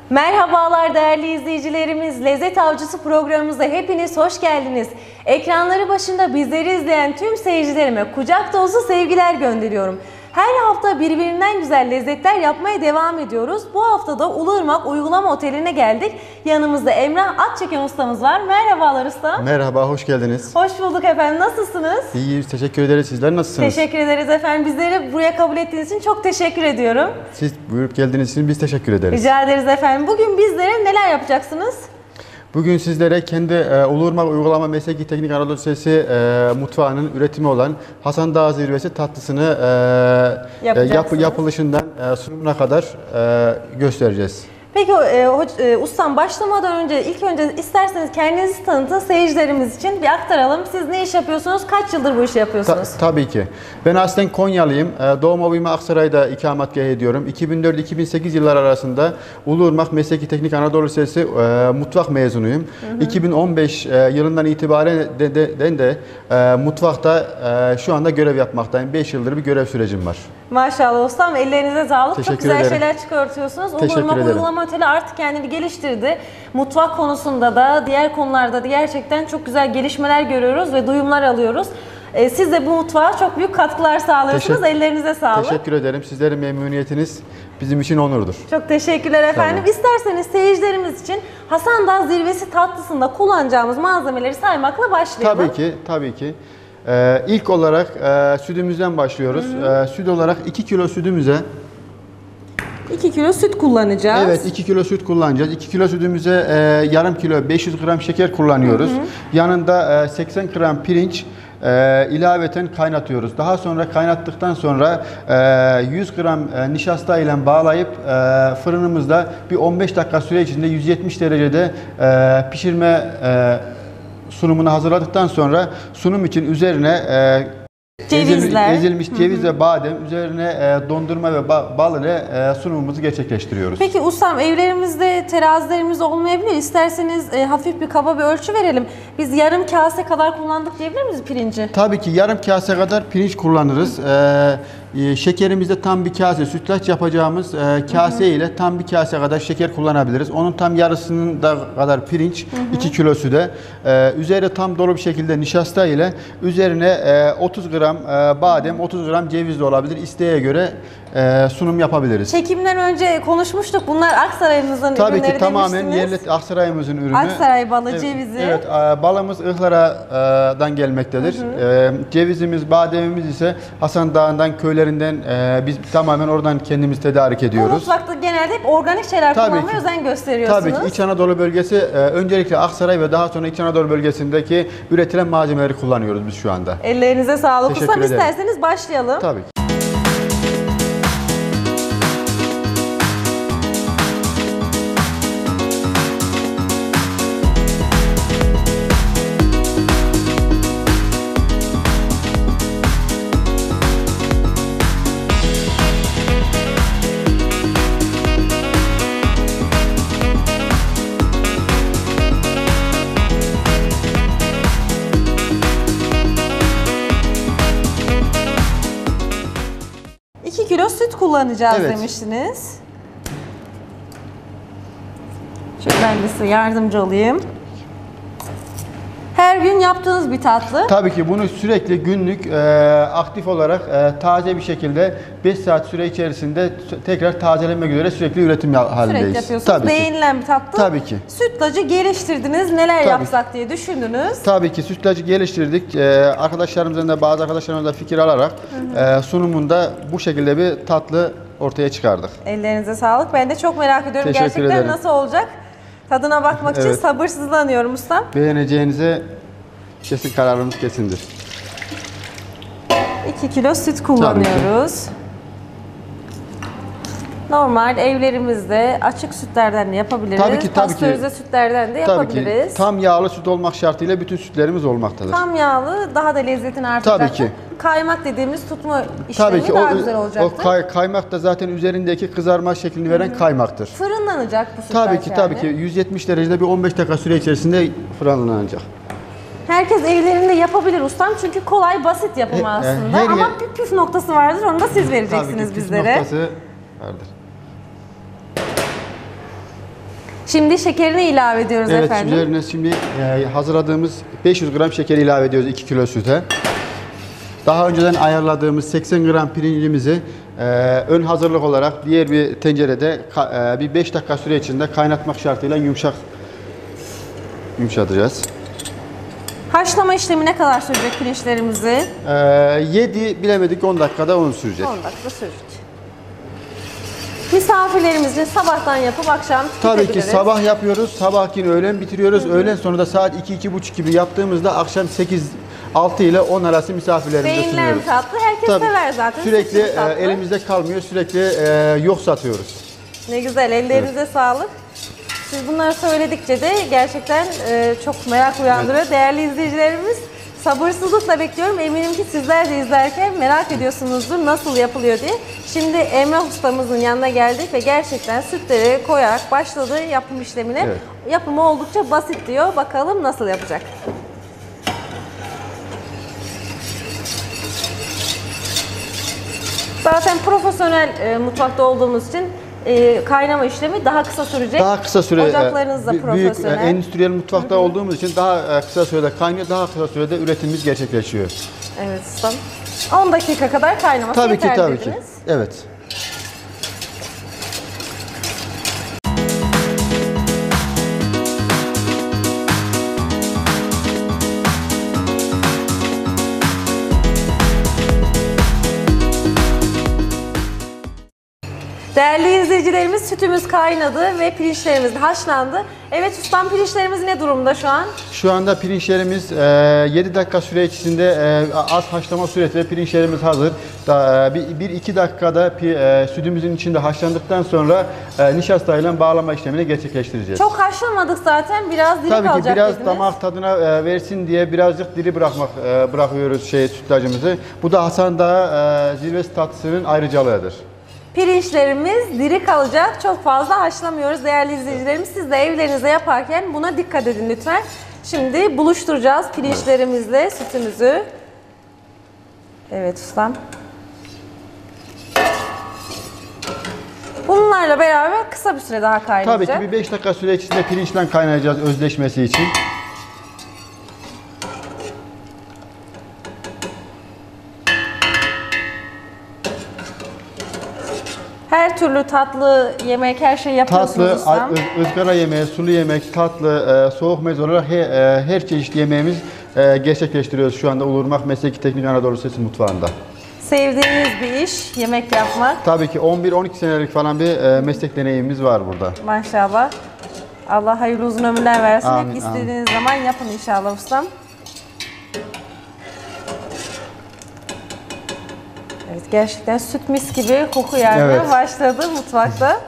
Merhabalar değerli izleyicilerimiz. Lezzet Avcısı programımıza hepiniz hoş geldiniz. Ekranları başında bizleri izleyen tüm seyircilerime kucak dolusu sevgiler gönderiyorum. Her hafta birbirinden güzel lezzetler yapmaya devam ediyoruz. Bu hafta da Uluırmak Uygulama Oteli'ne geldik. Yanımızda Emrah Atçeken ustamız var. Merhabalar usta. Merhaba, hoş geldiniz. Hoş bulduk efendim. Nasılsınız? İyiyiz, teşekkür ederiz. Sizler nasılsınız? Teşekkür ederiz efendim. Bizleri buraya kabul ettiğiniz için çok teşekkür ediyorum. Siz buyurup geldiğiniz için biz teşekkür ederiz. Rica ederiz efendim. Bugün bizlere neler yapacaksınız? Bugün sizlere kendi Uluırmak Uygulama Mesleki Teknik Anadolu Lisesi mutfağının üretimi olan Hasan Dağı Zirvesi tatlısını yapılışından sunumuna kadar göstereceğiz. Peki ustam, başlamadan önce ilk önce isterseniz kendinizi tanıtın, seyircilerimiz için bir aktaralım. Siz ne iş yapıyorsunuz? Kaç yıldır bu işi yapıyorsunuz? Tabii ki. Ben aslen Konyalıyım. Doğma büyüme Aksaray'da ikametgah ediyorum. 2004-2008 yıllar arasında Uluırmak Mesleki Teknik Anadolu Lisesi mutfak mezunuyum. 2015 yılından itibaren de mutfakta şu anda görev yapmaktayım. 5 yıldır bir görev sürecim var. Maşallah ustam, ellerinize sağlık. Teşekkür Çok güzel ederim. şeyler çıkartıyorsunuz. Teşekkür Uluırmak ederim. Uygulama Oteli artık kendini geliştirdi. Mutfak konusunda da diğer konularda da gerçekten çok güzel gelişmeler görüyoruz ve duyumlar alıyoruz. Siz de bu mutfağa çok büyük katkılar sağlıyorsunuz. Ellerinize sağlık. Teşekkür ederim. Sizlerin memnuniyetiniz bizim için onurdur. Çok teşekkürler efendim. Tamam. İsterseniz seyircilerimiz için Hasan Dağı Zirvesi tatlısında kullanacağımız malzemeleri saymakla başlayalım. Tabii ki. İlk olarak sütümüzden başlıyoruz. Süt olarak 2 kilo sütümüze 2 kilo süt kullanacağız. Evet, 2 kilo süt kullanacağız. 2 kilo sütümüze yarım kilo 500 gram şeker kullanıyoruz. Yanında 80 gram pirinç ilaveten kaynatıyoruz. Daha sonra kaynattıktan sonra 100 gram nişasta ile bağlayıp fırınımızda bir 15 dakika süre içinde 170 derecede pişirme sunumunu hazırladıktan sonra sunum için üzerine ezilmiş ceviz ve badem, üzerine dondurma ve bal ile sunumumuzu gerçekleştiriyoruz. Peki ustam, evlerimizde terazilerimiz olmayabilir. İsterseniz hafif bir kaba bir ölçü verelim. Biz yarım kase kadar kullandık diyebilir miyiz pirinci? Tabii ki yarım kase kadar pirinç kullanırız. Şekerimizde tam bir kase, sütlaç yapacağımız kase ile tam bir kase kadar şeker kullanabiliriz. Onun tam yarısının da kadar pirinç, 2 kilo süde. Üzeri tam dolu bir şekilde nişasta ile üzerine 30 gram badem, 30 gram ceviz de olabilir. İsteğe göre sunum yapabiliriz. Çekimden önce konuşmuştuk. Bunlar Aksaray'ımızın ürünleri Tabii ki tamamen demiştiniz. yerli Aksaray'ımızın ürünü. Aksaray balı, cevizi. Evet, balımız Ihlara'dan gelmektedir. Cevizimiz, bademimiz ise Hasan Dağı'ndan, köylerinden biz tamamen oradan kendimiz tedarik ediyoruz. Bu mutfakta genelde hep organik şeyler kullanmaya özen gösteriyorsunuz. Tabii ki İç Anadolu bölgesi, öncelikle Aksaray ve daha sonra İç Anadolu bölgesindeki üretilen malzemeleri kullanıyoruz biz şu anda. Ellerinize sağlık. Teşekkür Ustam, ederim. isterseniz başlayalım. Tabii ki. Kilo süt kullanacağız Evet. demiştiniz. Şöyle ben de size yardımcı olayım. Her gün yaptığınız bir tatlı. Tabii ki bunu sürekli günlük aktif olarak taze bir şekilde 5 saat süre içerisinde tekrar tazelemek üzere sürekli üretim halindeyiz. Sürekli yapıyorsunuz. Tabii ki. Beğenilen bir tatlı. Tabii ki. Sütlacı geliştirdiniz. Neler Tabii. yapsak diye düşündünüz. Tabii ki sütlacı geliştirdik. Arkadaşlarımızdan da bazı arkadaşlarımızdan fikir alarak sunumunda bu şekilde bir tatlı ortaya çıkardık. Ellerinize sağlık. Ben de çok merak ediyorum. Teşekkür Gerçekten ederim. nasıl olacak? Tadına bakmak için Evet. sabırsızlanıyorum ustam. Beğeneceğinize kesin kararımız kesindir. 2 kilo süt kullanıyoruz. Normal evlerimizde açık sütlerden de yapabiliriz. Tabii ki. Pastörize sütlerden de yapabiliriz. Tabii ki. Tam yağlı süt olmak şartıyla bütün sütlerimiz olmaktadır. Tam yağlı daha da lezzetini artıracaktır. Tabii ki. Kaymak dediğimiz tutma Tabii işlemi ki daha güzel olacaktır. kaymak da zaten üzerindeki kızarma şeklini veren kaymaktır. Fırınlanacak bu sütlaç Tabii ki 170 derecede bir 15 dakika süre içerisinde fırınlanacak. Herkes evlerinde yapabilir ustam çünkü kolay, basit yapımı aslında. Ama bir püf noktası vardır, onu da siz vereceksiniz Tabii ki, bizlere. püf noktası vardır. Şimdi şekerini ilave ediyoruz Evet, efendim. üzerine şimdi hazırladığımız 500 gram şeker ilave ediyoruz 2 kilo süte. Daha önceden ayarladığımız 80 gram pirincimizi ön hazırlık olarak diğer bir tencerede bir 5 dakika süre içinde kaynatmak şartıyla yumuşatacağız. Haşlama işlemi ne kadar sürecek pirinçlerimizi? 7 bilemedik 10 dakikada onu sürecek. 10 dakika sürecek. Misafirlerimizin sabahtan yapıp akşam Tabii tüketebiliriz. ki sabah yapıyoruz, sabahkin öğlen bitiriyoruz. Öğlen sonra da saat 2-2.30 gibi yaptığımızda akşam 8-6 ile 10 arası misafirlerimize Beyinler sunuyoruz. tatlı, herkes Tabii, sever zaten. sürekli Sütlü tatlı. elimizde kalmıyor, sürekli yok satıyoruz. Ne güzel, ellerinize sağlık. Siz bunları söyledikçe de gerçekten çok merak uyandırıyor. Değerli izleyicilerimiz, sabırsızlıkla bekliyorum. Eminim ki sizler de izlerken merak ediyorsunuzdur nasıl yapılıyor diye. Şimdi Emrah ustamızın yanına geldik ve gerçekten sütleri koyarak başladı yapım işlemine. Evet. Yapımı oldukça basit diyor. Bakalım nasıl yapacak. Zaten profesyonel mutfakta olduğumuz için kaynama işlemi daha kısa sürecek. Daha kısa süre, Ocaklarınız da büyük profesyonel. endüstriyel mutfakta olduğumuz için daha kısa sürede kaynıyor, daha kısa sürede üretimimiz gerçekleşiyor. Evet ustam. 10 dakika kadar kaynaması Tabii ki, yeterli tabii ki. dediniz. Evet. Değerli izleyicilerimiz, sütümüz kaynadı ve pirinçlerimiz de haşlandı. Evet ustam, pirinçlerimiz ne durumda şu an? Şu anda pirinçlerimiz 7 dakika süre içinde az haşlama süresi ve pirinçlerimiz hazır. 1-2 dakikada sütümüzün içinde haşlandıktan sonra nişastayla bağlama işlemini gerçekleştireceğiz. Çok haşlamadık zaten, biraz diri Tabii ki kalacak biraz dediniz. damak tadına versin diye birazcık diri bırakıyoruz sütlacımızı. Bu da Hasan Dağı zirvesi tatlısının ayrıcalığıdır. Pirinçlerimiz diri kalacak. Çok fazla haşlamıyoruz değerli izleyicilerimiz. Siz de evlerinizde yaparken buna dikkat edin lütfen. Şimdi buluşturacağız pirinçlerimizle sütümüzü. Evet ustam. Bunlarla beraber kısa bir süre daha kaynayacak. Tabii ki bir 5 dakika süre içinde pirinçle kaynayacağız özleşmesi için. Her türlü tatlı yemek, her şeyi yapıyorsunuz Tatlı, ustam. ızgara yemeği, sulu yemek, tatlı, soğuk meze olarak her çeşit yemeğimiz gerçekleştiriyoruz şu anda Ulurmak Mesleki Teknik Anadolu Lisesi mutfağında. Sevdiğiniz bir iş, yemek yapmak. Tabii ki 11-12 senelik falan bir meslek deneyimimiz var burada. Maşallah. Allah hayırlı uzun ömürler versin. Amin, Hep istediğiniz zaman yapın inşallah ustam. Evet, gerçekten süt mis gibi koku gelmeye Evet. başladı mutfakta.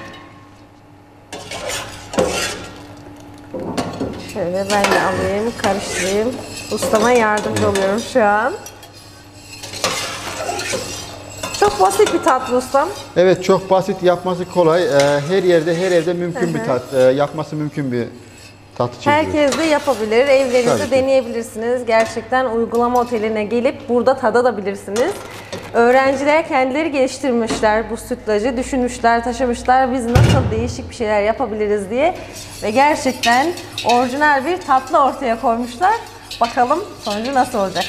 Şöyle ben de alayım, karıştırayım. Ustama yardımcı oluyorum şu an. Çok basit bir tatlı ustam. Evet, çok basit, yapması kolay. Her yerde, her evde mümkün bir tat, yapması mümkün bir tatlı çeşidi. Herkes de yapabilir. Evlerinizde Tabii ki. deneyebilirsiniz. Gerçekten uygulama oteline gelip burada tadabilirsiniz. Öğrenciler kendileri geliştirmişler bu sütlacı, düşünmüşler, taşımışlar. Biz nasıl değişik bir şeyler yapabiliriz diye. Ve gerçekten orijinal bir tatlı ortaya koymuşlar. Bakalım sonucu nasıl olacak?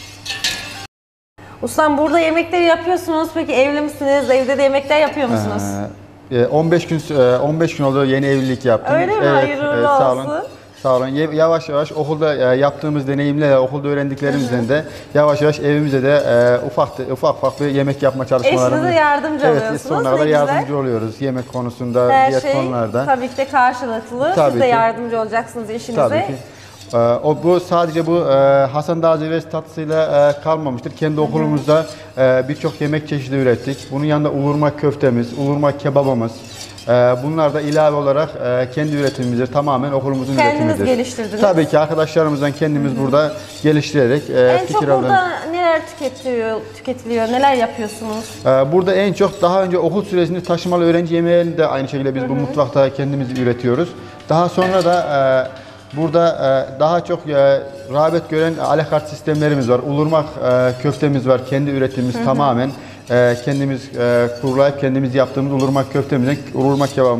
Ustam, burada yemekleri yapıyorsunuz. Peki evli misiniz? Evde de yemekler yapıyor musunuz? 15 gün oldu yeni evlilik yaptım. Öyle mi? Hayırlı sağ olsun. olun. Sağ olun. Yavaş yavaş okulda yaptığımız deneyimle, okulda öğrendiklerimizden de yavaş yavaş evimize de ufak bir yemek yapma çalışmalarımız. Eşinize yardımcı oluyorsunuz. Evet, sonuna Ne kadar güzel. yardımcı oluyoruz. Yemek konusunda, Her diğer şey konularda. tabii ki de karşılıklı. Tabii Siz de ki. yardımcı olacaksınız eşinize. Tabii ki. Bu sadece Hasan Dağı zirvesi tatlısıyla kalmamıştır. Kendi okulumuzda birçok yemek çeşidi ürettik. Bunun yanında ulurmak köftemiz, ulurmak kebabımız. Bunlar da ilave olarak kendi üretimimizdir. Tamamen okulumuzun Kendiniz üretimidir. geliştirdiniz. Tabii ki arkadaşlarımızdan kendimiz burada geliştirerek En çok fikir burada alıyoruz. neler tüketiliyor, neler yapıyorsunuz? Burada en çok daha önce okul süresinde taşımalı öğrenci yemeğini de aynı şekilde biz bu mutfakta kendimiz üretiyoruz. Daha sonra da burada daha çok rağbet gören alakart sistemlerimiz var. Ulurmak köftemiz var. Kendi üretimimiz tamamen kendimiz kurulayıp kendimiz yaptığımız ulurmak köftemiz, ulurmak kebabımız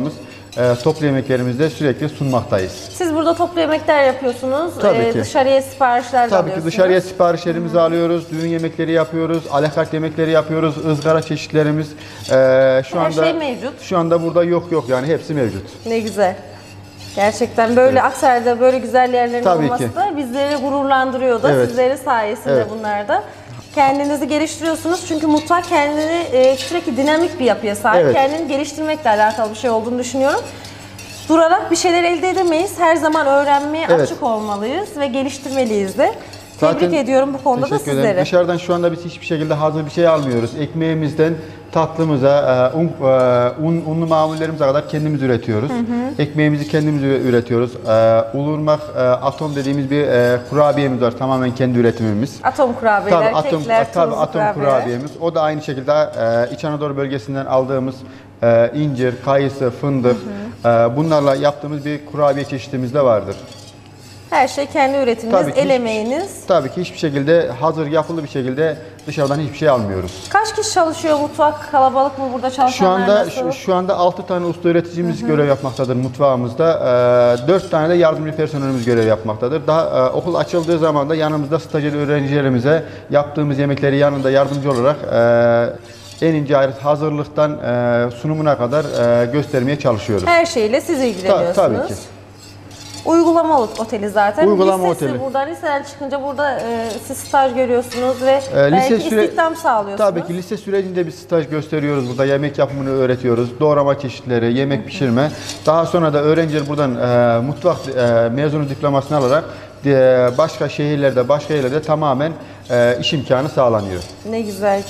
toplu yemeklerimizde sürekli sunmaktayız. Siz burada toplu yemekler yapıyorsunuz. Tabii ki. Dışarıya siparişler de Tabii alıyorsunuz. ki dışarıya siparişlerimizi alıyoruz, düğün yemekleri yapıyoruz, alakart yemekleri yapıyoruz, ızgara çeşitlerimiz. Şu Her anda şey mevcut. Şu anda burada yok yani hepsi mevcut. Ne güzel. Gerçekten böyle Aksaray'da böyle güzel yerlerin Tabii olması ki. da bizleri gururlandırıyor da Evet. sizlerin sayesinde Evet. bunlar da. Kendinizi geliştiriyorsunuz çünkü mutfak kendini sürekli dinamik bir yapıya sahip. Evet. Kendini geliştirmekle alakalı bir şey olduğunu düşünüyorum. Durarak bir şeyler elde edemeyiz. Her zaman öğrenmeye Evet. açık olmalıyız ve geliştirmeliyiz de. Zaten Tebrik ediyorum bu konuda da teşekkür ederim. sizleri. Dışarıdan şu anda biz hiçbir şekilde hazır bir şey almıyoruz. Ekmeğimizden tatlımıza, unlu mamullerimize kadar kendimiz üretiyoruz. Ekmeğimizi kendimiz üretiyoruz. Ulurmak, atom dediğimiz bir kurabiyemiz var. Tamamen kendi üretimimiz. Atom kurabiyeler, kekler, tabii tuzlu atom kurabiyemiz. O da aynı şekilde İç Anadolu bölgesinden aldığımız incir, kayısı, fındık bunlarla yaptığımız bir kurabiye çeşitimiz de vardır. Her şey kendi üretiminiz, Tabii ki el emeğiniz. Tabii ki hiçbir şekilde hazır yapılı bir şekilde dışarıdan hiçbir şey almıyoruz. Kaç kişi çalışıyor mutfak? Kalabalık mı burada çalışanlar nasıl? Şu anda 6 tane usta üreticimiz görev yapmaktadır mutfağımızda. 4 tane de yardımcı personelimiz görev yapmaktadır. Daha okul açıldığı zaman da yanımızda stajyer öğrencilerimize yaptığımız yemekleri yanında yardımcı olarak en ince ayrıntı hazırlıktan sunumuna kadar göstermeye çalışıyoruz. Her şeyle siz ilgileniyorsunuz. Tabii ki. Uygulama oteli zaten. Uygulama Lisesi oteli. Buradan liseden çıkınca burada siz staj görüyorsunuz ve belki lise süre- istihdam sağlıyorsunuz. Tabii ki lise sürecinde bir staj gösteriyoruz. Burada yemek yapımını öğretiyoruz. Doğrama çeşitleri, yemek pişirme. Daha sonra da öğrenciler buradan mutfak mezunu diplomasını alarak başka şehirlerde, başka yerlerde tamamen iş imkanı sağlanıyor. Ne güzel.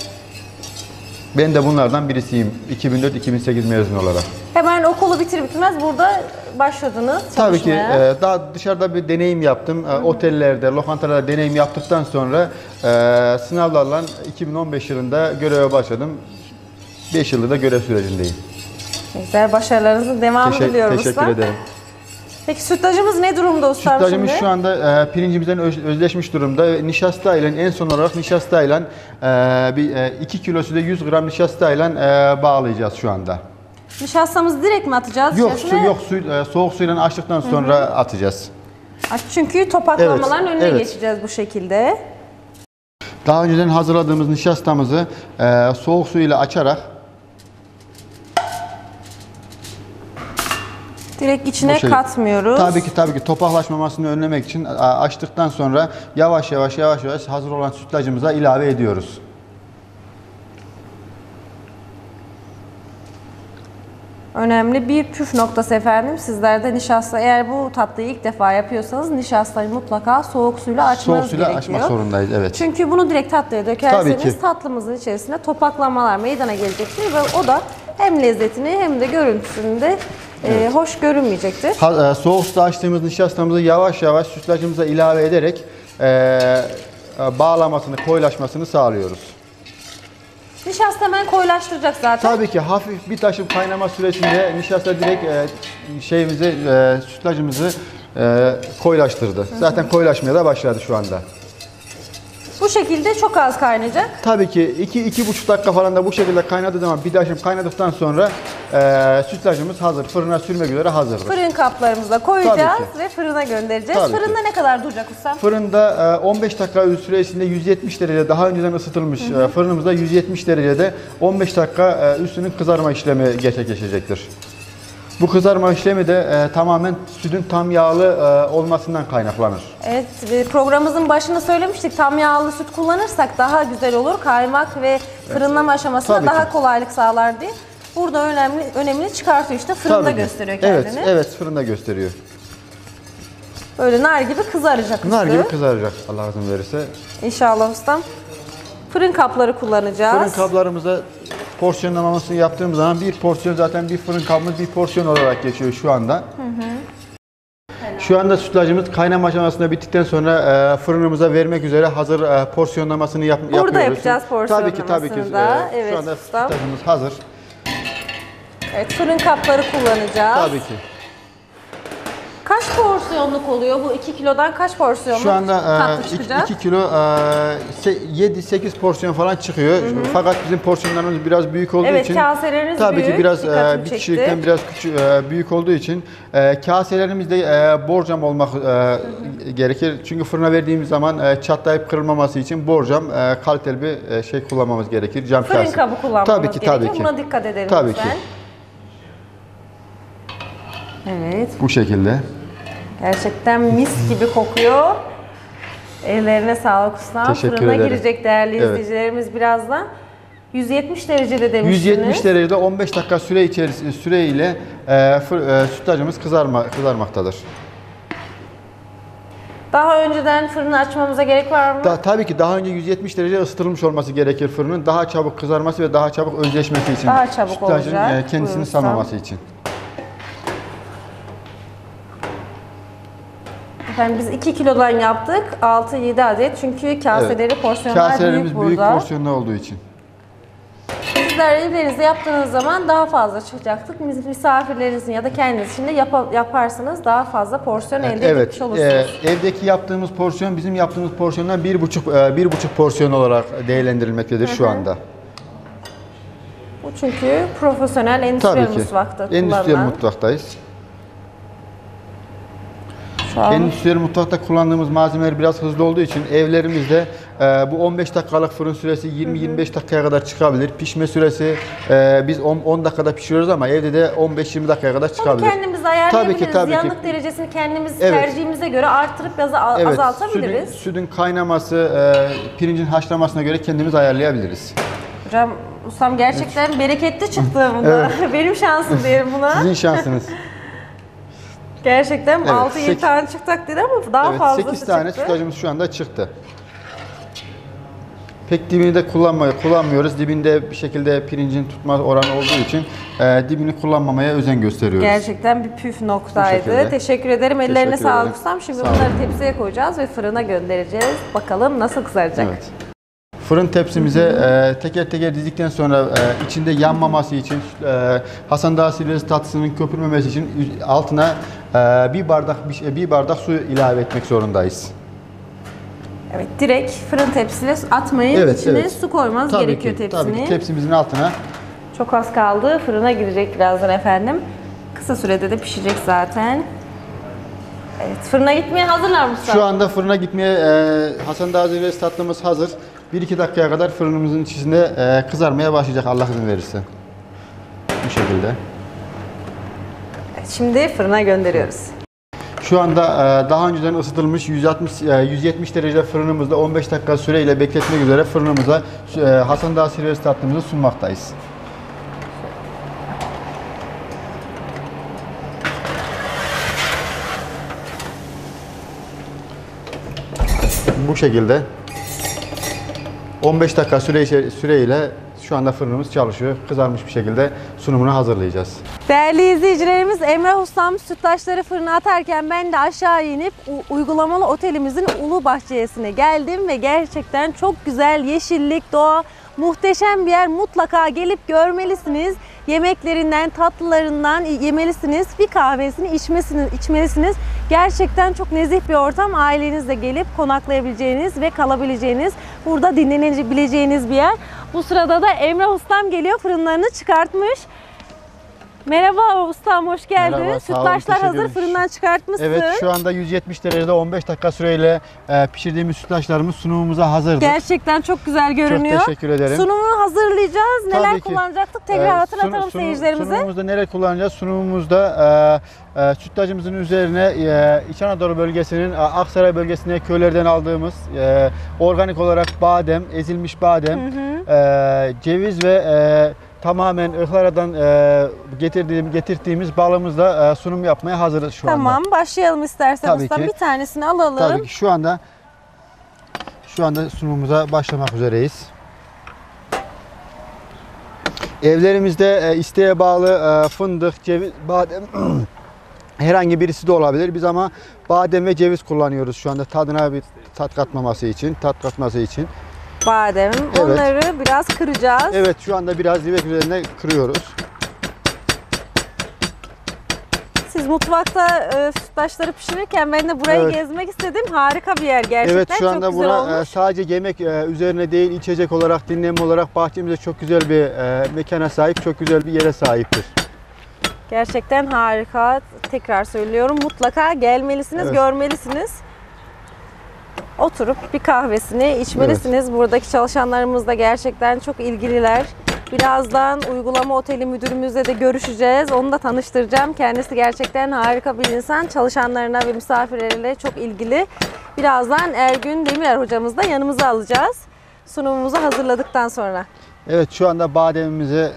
Ben de bunlardan birisiyim. 2004-2008 mezun olarak. Hemen okulu bitir bitmez burada başladınız Tabii ki çalışmaya. daha dışarıda bir deneyim yaptım. Otellerde, lokantalarda deneyim yaptıktan sonra sınavlarla 2015 yılında göreve başladım. 5 yıldır da görev sürecindeyim. Güzel, başarılarınızın devamını diliyorum Teşekkür usta. ederim. Peki sütlacımız ne durumda ustam Sütlacımız şimdi? şu anda pirincimizden özleşmiş durumda. Nişasta ile en son olarak nişasta ile 2 kilosu da 100 gram nişasta ile bağlayacağız şu anda. Nişastamızı direkt mi atacağız Yok içerisine? soğuk suyla açtıktan sonra atacağız. Çünkü topaklamaların Evet, önüne evet. geçeceğiz bu şekilde. Daha önceden hazırladığımız nişastamızı soğuk su ile açarak Direkt içine bu şey- katmıyoruz. Tabii ki topaklaşmamasını önlemek için açtıktan sonra yavaş yavaş hazır olan sütlacımıza ilave ediyoruz. Önemli bir püf noktası efendim. Sizler de nişasta, eğer bu tatlıyı ilk defa yapıyorsanız nişastayı mutlaka soğuk suyla açmanız Soğuk suyla gerekiyor. açmak zorundayız, evet. Çünkü bunu direkt tatlıya Tabii dökerseniz ki. tatlımızın içerisinde topaklamalar meydana gelecektir ve o da hem lezzetini hem de görüntüsünü de hoş görünmeyecektir. Soğuk suda açtığımız nişastamızı yavaş yavaş sütlacımıza ilave ederek bağlamasını, koyulaşmasını sağlıyoruz. Nişasta hemen koyulaştıracak zaten. Tabii ki hafif bir taşım kaynama süresinde nişasta direkt sütlacımızı koyulaştırdı. Zaten koyulaşmaya da başladı şu anda. Bu şekilde çok az kaynayacak. Tabii ki 2-2,5 dakika falan da bu şekilde kaynadığı zaman bir taşım kaynadıktan sonra sütlacımız hazır. Fırına sürmek üzere hazırdır. Fırın kaplarımıza koyacağız Tabii ve fırına göndereceğiz. Tabii Fırında ne kadar duracak ustam? Fırında 15 dakika süresinde 170 derece daha önceden ısıtılmış fırınımızda 170 derecede 15 dakika üstünün kızarma işlemi gerçekleşecektir. Bu kızarma işlemi de tamamen sütün tam yağlı olmasından kaynaklanır. Evet, programımızın başında söylemiştik. Tam yağlı süt kullanırsak daha güzel olur. Kaymak ve fırınlama aşamasında Tabii daha ki. kolaylık sağlar diye. Burada önemli çıkartıyor işte. Fırında Tabii ki. gösteriyor kendini. Evet, fırında gösteriyor. Böyle nar gibi kızaracak üstü. Nar gibi kızaracak Allah izin verirse. İnşallah ustam. Fırın kapları kullanacağız. Fırın kablarımıza porsiyonlamasını yaptığımız zaman bir porsiyon zaten bir fırın kabımız bir porsiyon olarak geçiyor şu anda. Şu anda sütlacımız kaynama aşamasında bittikten sonra fırınımıza vermek üzere hazır porsiyonlamasını yapıyoruz. Burada yapacağız porsiyonlamasını Tabii ki. da. Evet, şu anda ustam. sütlacımız hazır. Evet, fırın kapları kullanacağız. Tabii ki. Kaç porsiyonluk oluyor? Bu 2 kilodan kaç porsiyonluk Şu anda tatlı çıkacak? 2 kilo 7-8 porsiyon falan çıkıyor. Fakat bizim porsiyonlarımız biraz büyük olduğu Evet, için kaseleriniz tabii büyük. ki biraz Dikkatimi bir çekti. kişilikten biraz küçük, büyük olduğu için kaselerimiz de borcam olmak gerekir. Çünkü fırına verdiğimiz zaman çatlayıp kırılmaması için borcam kaliteli bir şey kullanmamız gerekir. Cam Fırın kase. kabı kullanmamız tabii ki, gerekiyor. tabii ki. Buna dikkat edelim Tabii lütfen. ki. Evet. Bu şekilde. Gerçekten mis gibi kokuyor. Ellerine sağlık ustam. Teşekkür Fırına ederim. girecek değerli Evet. izleyicilerimiz birazdan. 170 derecede demiştiniz. 170 derecede 15 dakika süreyle sütlacımız kızarmaktadır. Daha önceden fırını açmamıza gerek var mı? Tabii ki daha önce 170 derece ısıtılmış olması gerekir fırının. Daha çabuk kızarması ve daha çabuk özleşmesi için. Daha çabuk Sütlacın olacak. kendisini Buyurun salmaması için. Efendim biz 2 kilodan yaptık. 6-7 adet. Çünkü kaseleri, porsiyonlar Kaselerimiz büyük büyük burada. porsiyonlu olduğu için. Sizler evlerinizde yaptığınız zaman daha fazla çıkacaktır. Misafirlerinizin ya da kendiniz için de yaparsanız daha fazla porsiyon elde etmiş olursunuz. Evdeki yaptığımız porsiyon bizim yaptığımız porsiyondan 1,5 porsiyon olarak değerlendirilmektedir şu anda. Bu çünkü profesyonel endüstriyel Tabii ki. mutfakta Endüstriyel kullanılan. mutfaktayız. Şu an Endüstriyel mutfakta kullandığımız malzemeler biraz hızlı olduğu için evlerimizde bu 15 dakikalık fırın süresi 20-25 dakikaya kadar çıkabilir. Pişme süresi biz 10 dakikada pişiriyoruz ama evde de 15-20 dakikaya kadar bunu çıkabilir. kendimiz ayarlayabiliriz. Tabii ki. Yanlık derecesini kendimiz Evet. tercihimize göre artırıp ya da Evet, azaltabiliriz. sütün kaynaması, pirincin haşlamasına göre kendimiz ayarlayabiliriz. Hocam ustam gerçekten bereketli çıktı bunda. Benim şansım diyelim buna. Sizin şansınız. Gerçekten Evet, 6-7 tane çıktak dedi ama daha Evet, fazlası 8 tane çıktı. sütlacımız şu anda çıktı. Pek dibini de kullanmıyoruz. Dibinde bir şekilde pirincin tutma oranı olduğu için dibini kullanmamaya özen gösteriyoruz. Gerçekten bir püf Bu noktaydı. şekilde. Teşekkür ederim. Ellerine Teşekkür sağlık ederim. ustam. Şimdi Sağ bunları olun. tepsiye koyacağız ve fırına göndereceğiz. Bakalım nasıl kızaracak. Evet. Fırın tepsimize teker teker dizdikten sonra içinde yanmaması için Hasan Dağı Silveri tatlısının köpürmemesi için altına bir bardak su ilave etmek zorundayız. Evet, direkt fırın tepsisine atmayın. Evet, İçine evet. su koymanız gerekiyor tepsinin. Tabii ki tepsimizin altına. Çok az kaldı. Fırına girecek birazdan efendim. Kısa sürede de pişecek zaten. Evet, fırına gitmeye hazırlar mısın? Şu anda fırına gitmeye Hasan Dağı Silveri tatlımız hazır. 1-2 dakikaya kadar fırınımızın içinde kızarmaya başlayacak Allah izin verirse. Bu şekilde. Evet, şimdi fırına gönderiyoruz. Şu anda daha önceden ısıtılmış 170 derece fırınımızda 15 dakika süreyle bekletmek üzere fırınımıza Hasan Dağı Silveri tatlımızı sunmaktayız. Bu şekilde 15 dakika süreyle şu anda fırınımız çalışıyor. Kızarmış bir şekilde sunumunu hazırlayacağız. Değerli izleyicilerimiz, Emrah Ustam sütlaçları fırına atarken ben de aşağı inip uygulamalı otelimizin Ulu Bahçesi'ne geldim ve gerçekten çok güzel yeşillik, doğa, muhteşem bir yer. Mutlaka gelip görmelisiniz. Yemeklerinden, tatlılarından yemelisiniz. Bir kahvesini içmelisiniz. Gerçekten çok nezih bir ortam. Ailenizle gelip konaklayabileceğiniz ve kalabileceğiniz, burada dinlenebileceğiniz bir yer. Bu sırada da Emrah Ustam geliyor, fırınlarını çıkartmış. Merhaba ustam, hoş geldin. Merhaba, sağ olun, Sütlaçlar teşekkür hazır, ederim. fırından çıkartmışsın. Evet, şu anda 170 derecede 15 dakika süreyle pişirdiğimiz sütlaçlarımız sunumumuza hazırdır. Gerçekten çok güzel görünüyor. Çok teşekkür ederim. Sunumunu hazırlayacağız. Neler Tabii ki. kullanacaktık? Tekrar hatırlatalım seyircilerimize. Sunumumuzda neler kullanacağız? Sunumumuzda sütlacımızın üzerine İç Anadolu bölgesinin, Aksaray bölgesine köylerden aldığımız organik olarak badem, ezilmiş badem, ceviz ve tamamen ıhlara'dan getirdiğimiz balımızla sunum yapmaya hazırız şu anda. Tamam, başlayalım istersen Tabii ustam. ki. Bir tanesini alalım. Tabii ki şu anda sunumumuza başlamak üzereyiz. Evlerimizde isteğe bağlı fındık, ceviz, badem herhangi birisi de olabilir. Biz ama badem ve ceviz kullanıyoruz şu anda tadına bir tat katması için. Badem. Evet. Onları biraz kıracağız. Evet, şu anda biraz dibek üzerine kırıyoruz. Siz mutfakta sütlaçları pişirirken ben de burayı Evet. gezmek istedim. Harika bir yer gerçekten. Evet, şu anda çok güzel bura olmuş. sadece yemek üzerine değil, içecek olarak, dinlenme olarak bahçemizde çok güzel bir mekana sahip, çok güzel bir yere sahiptir. Gerçekten harika. Tekrar söylüyorum. Mutlaka gelmelisiniz, Evet. görmelisiniz. Oturup bir kahvesini içmelisiniz. Buradaki çalışanlarımız da gerçekten çok ilgililer. Birazdan uygulama oteli müdürümüzle de görüşeceğiz. Onu da tanıştıracağım. Kendisi gerçekten harika bir insan. Çalışanlarına ve misafirleriyle çok ilgili. Birazdan Ergün Demirer hocamızı da yanımıza alacağız. Sunumumuzu hazırladıktan sonra. Evet, şu anda bademimize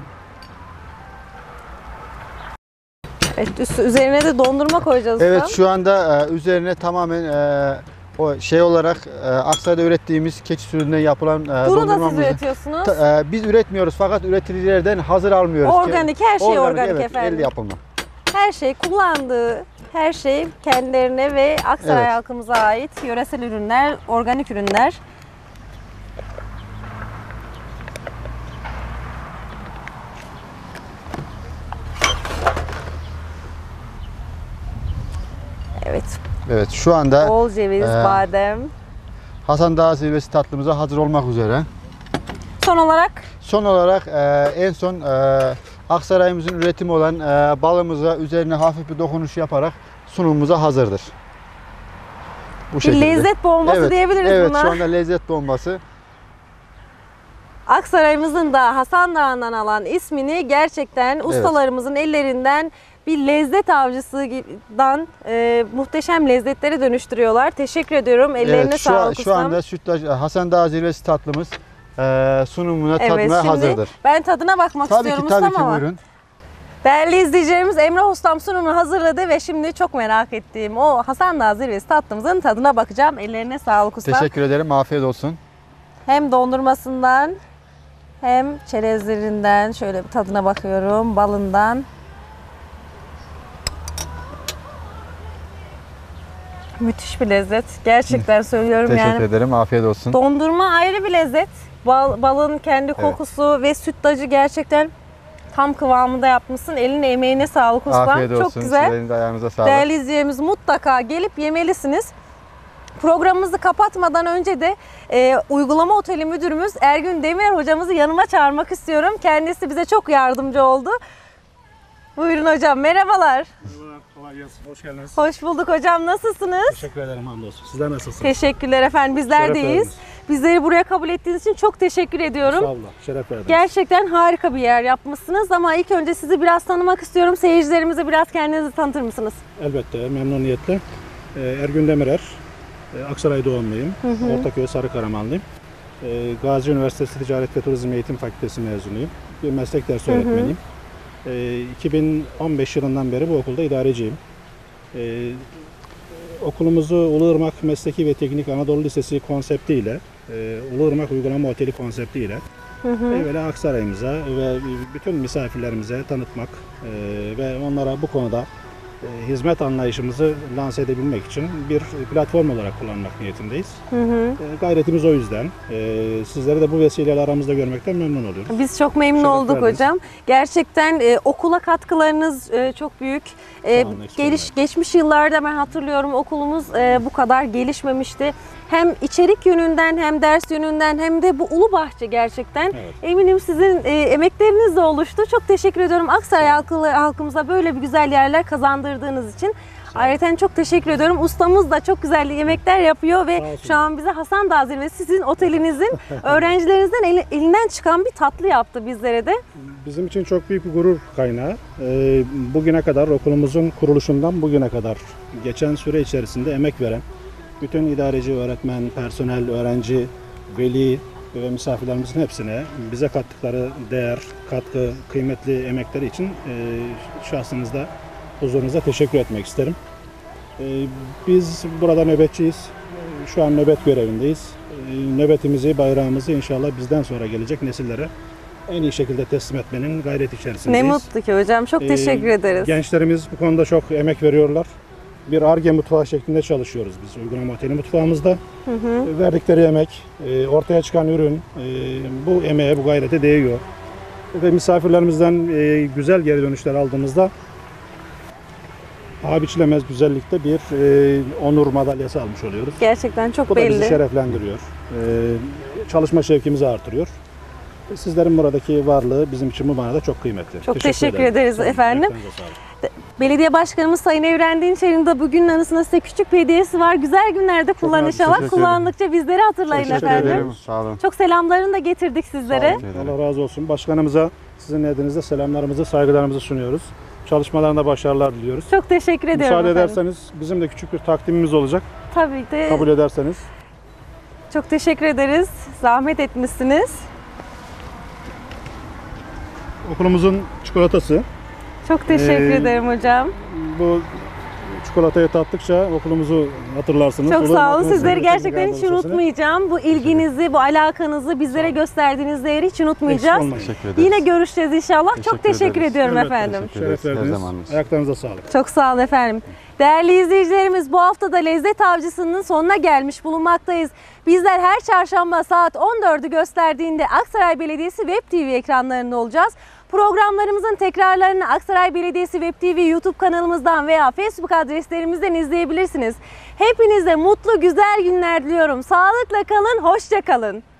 Evet, üzerine de dondurma koyacağız. evet ustam. şu anda üzerine tamamen o şey olarak Aksaray'da ürettiğimiz keçi sütünden yapılan Bunu da siz dondurmamızı üretiyorsunuz. biz üretmiyoruz fakat üreticilerden hazır almıyoruz. Organik, her şey organik evet, efendim. el yapımı. Her şey kullandığı, her şey kendilerine ve Aksaray Evet. halkımıza ait yöresel ürünler, organik ürünler. Evet, Evet, şu anda bol ceviz, badem. Hasan Dağı zirvesi tatlımıza hazır olmak üzere. Son olarak Son olarak en son Aksaray'ımızın üretimi olan balımıza üzerine hafif bir dokunuş yaparak sunumumuza hazırdır. Bu bir lezzet bombası Evet, diyebiliriz evet, buna. şu anda lezzet bombası. Aksaray'ımızın da Hasan Dağı'ndan alan ismini gerçekten ustalarımızın ellerinden bir lezzet avcısından muhteşem lezzetlere dönüştürüyorlar. Teşekkür ediyorum. Ellerine Evet, sağlık şu ustam. anda sütlaç Hasan Dağı zirvesi tatlımız sunumuna Evet, tadmaya şimdi hazırdır. ben tadına bakmak Tabii istiyorum ki, tabii ustam ki, ama. buyurun. Değerli izleyicilerimiz, Emrah Ustam sunumunu hazırladı ve şimdi çok merak ettiğim o Hasan Dağı zirvesi tatlımızın tadına bakacağım. Ellerine sağlık ustam. Teşekkür ederim. Afiyet olsun. Hem dondurmasından hem çerezlerinden şöyle bir tadına bakıyorum. Balından. Müthiş bir lezzet. Gerçekten söylüyorum Teşekkür yani. ederim. Afiyet olsun. Dondurma ayrı bir lezzet. Balın kendi kokusu ve sütlacı gerçekten tam kıvamında yapmışsın. Eline emeğine sağlık ustam. Afiyet olsun. Çok güzel. Sizlerin de ayağınıza sağlık. Değerli izleyicilerimiz, mutlaka gelip yemelisiniz. Programımızı kapatmadan önce de uygulama oteli müdürümüz Ergün Demirer hocamızı yanıma çağırmak istiyorum. Kendisi bize çok yardımcı oldu. Buyurun hocam, merhabalar. Merhabalar, kolay gelsin. Hoş geldiniz. Hoş bulduk hocam, nasılsınız? Teşekkür ederim, hamdolsun. Sizler nasılsınız? Teşekkürler efendim, bizler Şeref deyiz. verdiniz. Bizleri buraya kabul ettiğiniz için çok teşekkür ediyorum. Sağ olun, şeref verdiniz. Gerçekten harika bir yer yapmışsınız ama ilk önce sizi biraz tanımak istiyorum. Seyircilerimize biraz kendinizi tanıtır mısınız? Elbette, memnuniyetle. Ergün Demirer, Aksaray doğumluyum. Ortaköy Sarıkaramanlıyım. Gazi Üniversitesi Ticaret ve Turizm Eğitim Fakültesi mezunuyum. Bir meslek dersi öğretmeniyim. 2015 yılından beri bu okulda idareciyim. Okulumuzu Uluırmak Mesleki ve Teknik Anadolu Lisesi konseptiyle, Uluırmak Uygulama Oteli konseptiyle evvela Aksaray'ımıza ve bütün misafirlerimize tanıtmak ve onlara bu konuda hizmet anlayışımızı lanse edebilmek için bir platform olarak kullanmak niyetindeyiz. Gayretimiz o yüzden. Sizleri de bu vesileyle aramızda görmekten memnun oluyoruz. Biz çok memnun Şeref olduk verdiniz. hocam. Gerçekten okula katkılarınız çok büyük. olun, eksik olmayın. Geçmiş yıllarda ben hatırlıyorum okulumuz bu kadar gelişmemişti. Hem içerik yönünden hem ders yönünden hem de bu ulu bahçe gerçekten. Evet. Eminim sizin emekleriniz de oluştu. Çok teşekkür ediyorum Aksaray halkımıza böyle bir güzel yerler kazandırdığınız için. Ayrıca çok teşekkür ediyorum. Ustamız da çok güzel yemekler yapıyor ve Sağ olsun. şu an bize Hasan Dağı Zirvesi sizin otelinizin öğrencilerinizden elinden çıkan bir tatlı yaptı bizlere de. Bizim için çok büyük bir gurur kaynağı. Bugüne kadar okulumuzun kuruluşundan bugüne kadar geçen süre içerisinde emek veren bütün idareci, öğretmen, personel, öğrenci, veli ve misafirlerimizin hepsine bize kattıkları değer, katkı, kıymetli emekleri için şahsınızda, huzurunuzda teşekkür etmek isterim. Biz burada nöbetçiyiz. Şu an nöbet görevindeyiz. Nöbetimizi, bayrağımızı inşallah bizden sonra gelecek nesillere en iyi şekilde teslim etmenin gayreti içerisindeyiz. Ne mutlu ki hocam. Çok teşekkür ederiz. Gençlerimiz bu konuda çok emek veriyorlar. Bir Ar-Ge mutfağı şeklinde çalışıyoruz biz uygulama oteli mutfağımızda. Verdikleri emek, ortaya çıkan ürün bu emeğe, bu gayrete değiyor. Ve misafirlerimizden güzel geri dönüşler aldığımızda paha biçilemez güzellikte bir onur madalyası almış oluyoruz. Gerçekten çok Bu da bizi belli. şereflendiriyor. Çalışma şevkimizi artırıyor. Sizlerin buradaki varlığı bizim için bu manada çok kıymetli. Çok teşekkür ederim. ederiz Sağ olun, efendim. ayaklarınıza sağlık. Belediye Başkanımız Sayın Evren Dinçer'in de bugünün anısına size küçük bir hediyesi var. Güzel günlerde kullanın teşekkür inşallah. ederim. Kullandıkça bizleri hatırlayın Teşekkür efendim. ederim. Sağ olun. Çok selamlarını da getirdik sizlere. Sağ olun. Allah razı olsun. Başkanımıza sizin nezdinizde selamlarımızı, saygılarımızı sunuyoruz. Çalışmalarında başarılar diliyoruz. Çok teşekkür ediyorum Müsaade efendim. ederseniz bizim de küçük bir takdimimiz olacak. Tabii de. Kabul ederseniz. Çok teşekkür ederiz. Zahmet etmişsiniz. Okulumuzun çikolatası. Çok teşekkür ederim hocam. Bu çikolatayı tattıkça okulumuzu hatırlarsınız. Çok Olur mu? sağ olun. Aklınıza Sizleri gelir, gerçekten hiç tekrar konuşursunuz. unutmayacağım. Bu ilginizi, bu alakanızı bizlere gösterdiğiniz değeri hiç unutmayacağız. Eksik olmayın. Teşekkür ederiz. Yine görüşeceğiz inşallah. Çok Teşekkür teşekkür ederiz. ediyorum Elbette. efendim. Teşekkür ederiz. Şeref Her verdiniz. zamanınız. Ayaklarınıza sağlık. Çok sağ olun efendim. Değerli izleyicilerimiz, bu hafta da Lezzet Avcısı'nın sonuna gelmiş bulunmaktayız. Bizler her çarşamba saat 14'ü gösterdiğinde Aksaray Belediyesi Web TV ekranlarında olacağız. Programlarımızın tekrarlarını Aksaray Belediyesi Web TV YouTube kanalımızdan veya Facebook adreslerimizden izleyebilirsiniz. Hepinize mutlu güzel günler diliyorum. Sağlıkla kalın, hoşça kalın.